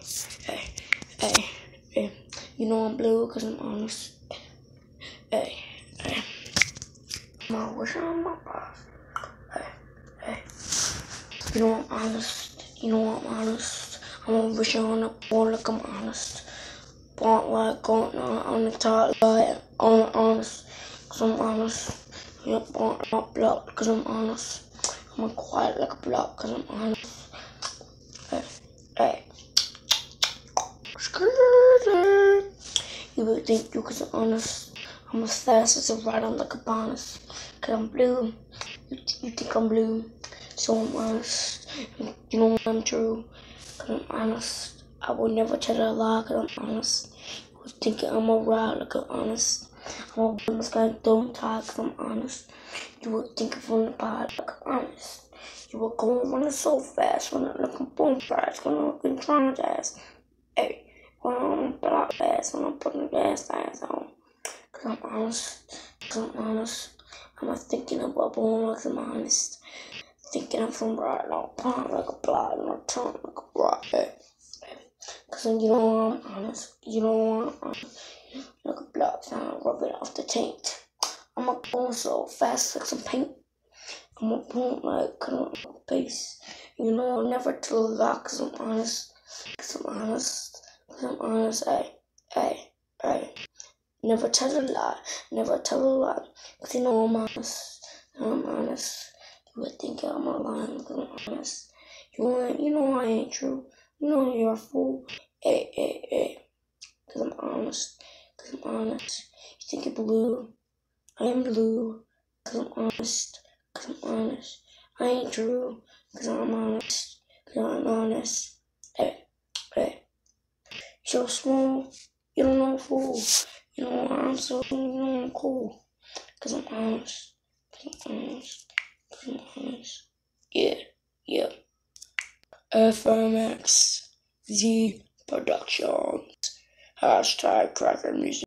hey, hey, hey. You know I'm blue because I'm honest. Hey, hey. I wish I'm my boss. Hey, hey. You know I'm honest. You know I'm honest. I'm gonna wish on the board like I'm honest. Blunt like going on the top like I'm honest. Cause I'm honest. Yeah, blunt not block cause I'm honest. I'm quiet like a block cause I'm honest. Hey, hey. You would think you cause I'm honest. I'm as fast as a ride on like a bonus. Cause I'm blue. You think I'm blue. So I'm honest. You know I'm true. Cause I'm honest. I will never tell a lie cause I'm honest. You would think I'm a ride like I'm honest. I'm a woman's guy don't tie cause I'm honest. You would think I'm the pod like I'm honest. You were going running so fast when I look at boom fast when I'm looking traumatized. Hey, when I'm block fast when I'm putting gas lines on. Cause I'm honest. Cause I'm honest. I'm not thinking about boom like I'm honest. Thinking I'm from right now, pond like a block and I turn like a rock. Hey, hey. Cause you know I'm honest. You know I'm honest. Like a block sound rubbing off the taint. I'm a boom so fast like some paint. I'm a boom like cut face. You know I'll never tell a lie cause I'm honest. Cause I'm honest. Cause I'm honest. Hey, hey, hey. Never tell a lie. Never tell a lie. Cause you know I'm honest. I'm honest. You would think I'm a liar cause I'm honest. You know I ain't true. You know you're a fool. Hey, hey, hey. Cause I'm honest. Cause I'm honest. You think you're blue. I am blue. Cause I'm honest. Cause I'm honest. I ain't true. Cause I'm honest. Cause I'm honest. Hey, hey. So small. You don't know fool. You know I'm so, you know I'm cool. Cause I'm honest. Cause I'm honest. Cause I'm honest. Yeah, yeah. FMX Z Productions. Hashtag Cracker Music.